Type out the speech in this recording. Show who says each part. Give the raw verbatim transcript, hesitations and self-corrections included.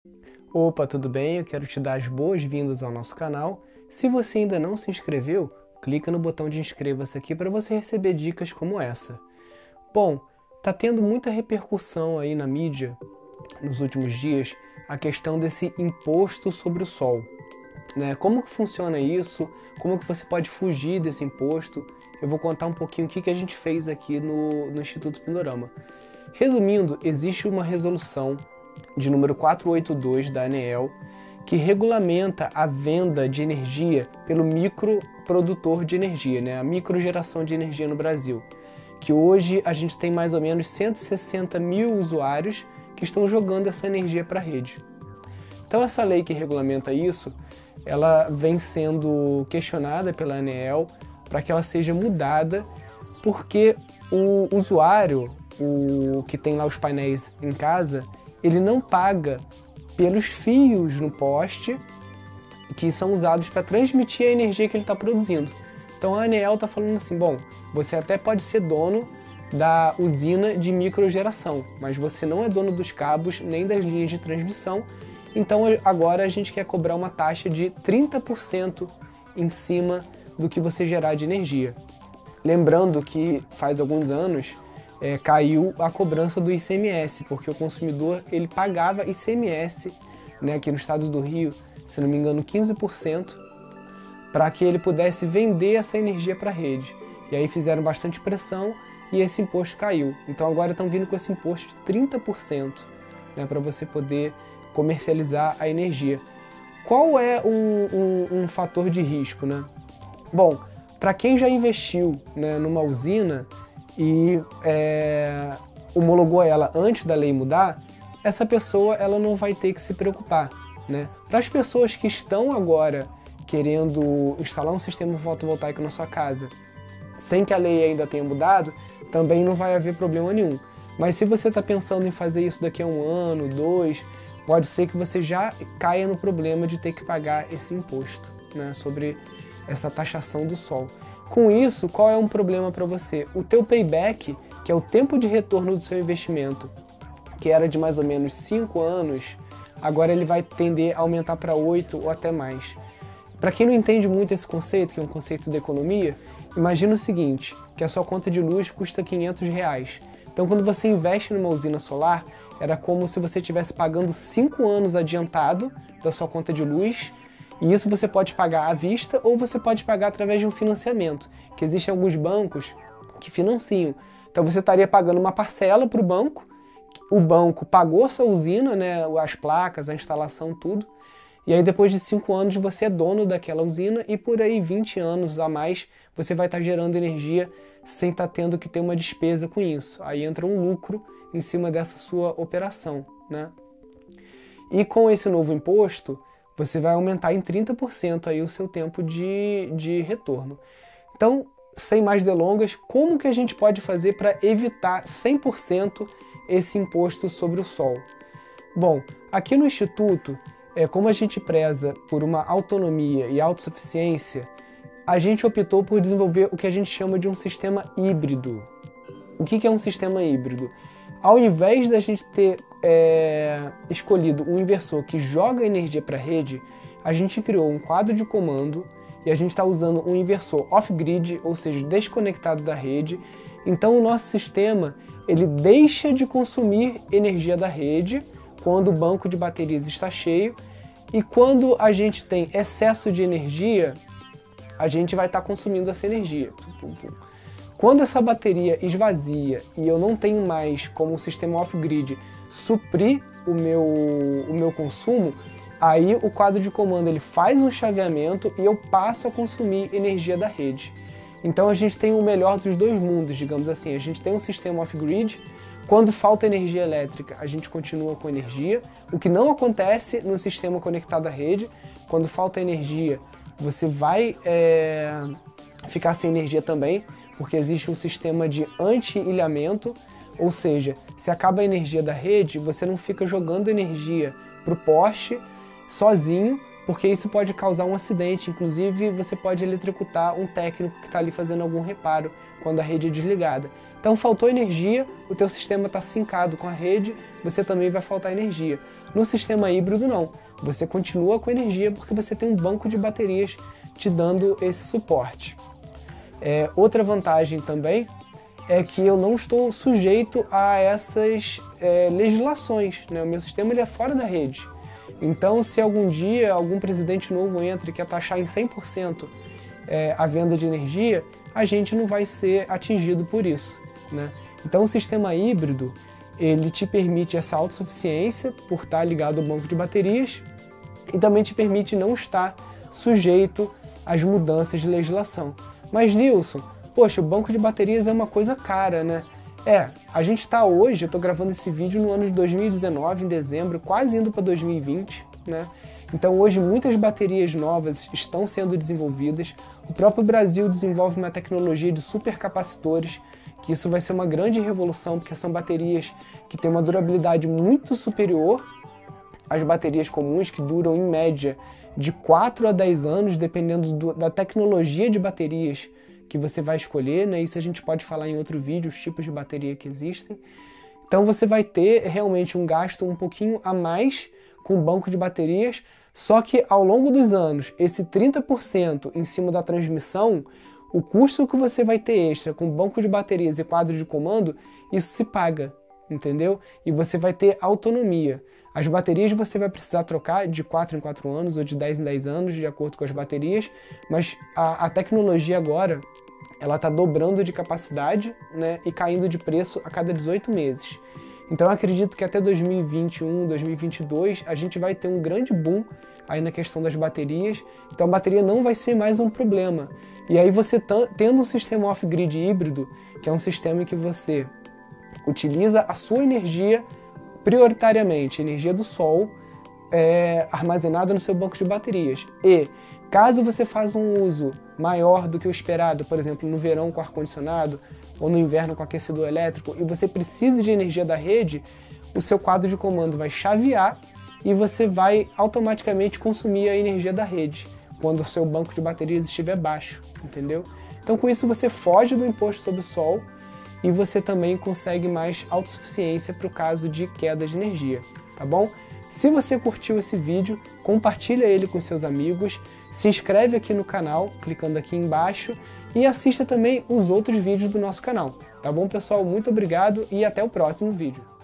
Speaker 1: Opa, tudo bem? Eu quero te dar as boas-vindas ao nosso canal. Se você ainda não se inscreveu, clica no botão de inscreva-se aqui para você receber dicas como essa. Bom, tá tendo muita repercussão aí na mídia nos últimos dias a questão desse imposto sobre o sol, né? Como que funciona isso? Como que você pode fugir desse imposto? Eu vou contar um pouquinho o que que a gente fez aqui no, no Instituto Pindorama. Resumindo, existe uma resolução de número quatrocentos e oitenta e dois da ANEEL que regulamenta a venda de energia pelo microprodutor de energia, né? A microgeração de energia no Brasil, que hoje a gente tem mais ou menos cento e sessenta mil usuários que estão jogando essa energia para a rede. Então essa lei que regulamenta isso, ela vem sendo questionada pela ANEEL para que ela seja mudada, porque o usuário, o que tem lá os painéis em casa, ele não paga pelos fios no poste que são usados para transmitir a energia que ele está produzindo. Então a ANEEL está falando assim, bom, você até pode ser dono da usina de microgeração, mas você não é dono dos cabos nem das linhas de transmissão, então agora a gente quer cobrar uma taxa de trinta por cento em cima do que você gerar de energia. Lembrando que faz alguns anos É, caiu a cobrança do I C M S, porque o consumidor ele pagava I C M S, né, aqui no estado do Rio, se não me engano, quinze por cento, para que ele pudesse vender essa energia para a rede. E aí fizeram bastante pressão e esse imposto caiu. Então agora estão vindo com esse imposto de trinta por cento, né, para você poder comercializar a energia. Qual é um, um, um fator de risco, né? Bom, para quem já investiu, né, numa usina e é, homologou ela antes da lei mudar, essa pessoa ela não vai ter que se preocupar, né? Para as pessoas que estão agora querendo instalar um sistema fotovoltaico na sua casa, sem que a lei ainda tenha mudado, também não vai haver problema nenhum. Mas se você está pensando em fazer isso daqui a um ano, dois, pode ser que você já caia no problema de ter que pagar esse imposto, né, sobre essa taxação do sol. Com isso, qual é um problema para você? O teu payback, que é o tempo de retorno do seu investimento, que era de mais ou menos cinco anos, agora ele vai tender a aumentar para oito ou até mais. Para quem não entende muito esse conceito, que é um conceito de economia, imagina o seguinte, que a sua conta de luz custa quinhentos reais. Então quando você investe numa usina solar, era como se você estivesse pagando cinco anos adiantado da sua conta de luz. E isso você pode pagar à vista ou você pode pagar através de um financiamento, que existem alguns bancos que financiam. Então você estaria pagando uma parcela para o banco, o banco pagou a sua usina, né, as placas, a instalação, tudo, e aí depois de cinco anos você é dono daquela usina e por aí vinte anos a mais você vai estar gerando energia sem estar tendo que ter uma despesa com isso. Aí entra um lucro em cima dessa sua operação, né? E com esse novo imposto, você vai aumentar em trinta por cento aí o seu tempo de, de retorno. Então, sem mais delongas, como que a gente pode fazer para evitar cem por cento esse imposto sobre o sol? Bom, aqui no Instituto, é, como a gente preza por uma autonomia e autossuficiência, a gente optou por desenvolver o que a gente chama de um sistema híbrido. O que, que é um sistema híbrido? Ao invés da gente ter é, escolhido um inversor que joga energia para a rede, a gente criou um quadro de comando e a gente está usando um inversor off-grid, ou seja, desconectado da rede. Então o nosso sistema ele deixa de consumir energia da rede quando o banco de baterias está cheio e quando a gente tem excesso de energia, a gente vai estar tá consumindo essa energia. Quando essa bateria esvazia e eu não tenho mais como o sistema off-grid suprir o meu, o meu consumo, aí o quadro de comando ele faz um chaveamento e eu passo a consumir energia da rede. Então a gente tem o melhor dos dois mundos, digamos assim. A gente tem um sistema off-grid, quando falta energia elétrica a gente continua com energia, o que não acontece no sistema conectado à rede. Quando falta energia você vai é, ficar sem energia também, porque existe um sistema de anti-ilhamento, ou seja, se acaba a energia da rede, você não fica jogando energia para o poste sozinho, porque isso pode causar um acidente, inclusive você pode eletrocutar um técnico que está ali fazendo algum reparo quando a rede é desligada. Então faltou energia, o teu sistema está sincado com a rede, você também vai faltar energia. No sistema híbrido não, você continua com energia porque você tem um banco de baterias te dando esse suporte. É, outra vantagem também é que eu não estou sujeito a essas é, legislações, né? O meu sistema ele é fora da rede. Então, se algum dia algum presidente novo entra e quer taxar em cem por cento é, a venda de energia, a gente não vai ser atingido por isso, né? Então, o sistema híbrido, ele te permite essa autossuficiência por estar ligado ao banco de baterias e também te permite não estar sujeito às mudanças de legislação. Mas, Nilson, poxa, o banco de baterias é uma coisa cara, né? É, a gente está hoje, eu estou gravando esse vídeo no ano de dois mil e dezenove, em dezembro, quase indo para dois mil e vinte, né? Então hoje muitas baterias novas estão sendo desenvolvidas. O próprio Brasil desenvolve uma tecnologia de supercapacitores, que isso vai ser uma grande revolução, porque são baterias que têm uma durabilidade muito superior às baterias comuns, que duram em média de quatro a dez anos, dependendo do, da tecnologia de baterias que você vai escolher, né? Isso a gente pode falar em outro vídeo, os tipos de bateria que existem. Então você vai ter realmente um gasto um pouquinho a mais com o banco de baterias, só que ao longo dos anos, esse trinta por cento em cima da transmissão, o custo que você vai ter extra com banco de baterias e quadro de comando, isso se paga, entendeu? E você vai ter autonomia. As baterias você vai precisar trocar de quatro em quatro anos ou de dez em dez anos, de acordo com as baterias, mas a, a tecnologia agora, ela está dobrando de capacidade, né, e caindo de preço a cada dezoito meses. Então eu acredito que até dois mil e vinte e um, dois mil e vinte e dois, a gente vai ter um grande boom aí na questão das baterias, então a bateria não vai ser mais um problema. E aí você tendo um sistema off-grid híbrido, que é um sistema em que você utiliza a sua energia prioritariamente, energia do sol, é, armazenada no seu banco de baterias. E caso você faça um uso maior do que o esperado, por exemplo, no verão com ar-condicionado ou no inverno com aquecedor elétrico, e você precisa de energia da rede, o seu quadro de comando vai chavear e você vai automaticamente consumir a energia da rede quando o seu banco de baterias estiver baixo, entendeu? Então com isso você foge do imposto sobre o sol e você também consegue mais autossuficiência para o caso de queda de energia, tá bom? Se você curtiu esse vídeo, compartilha ele com seus amigos, se inscreve aqui no canal, clicando aqui embaixo, e assista também os outros vídeos do nosso canal, tá bom, pessoal? Muito obrigado e até o próximo vídeo.